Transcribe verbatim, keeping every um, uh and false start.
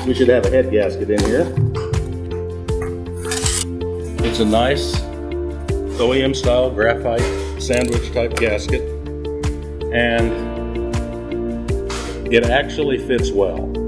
we should have a head gasket in here. It's a nice O E M style graphite sandwich type gasket, and it actually fits well.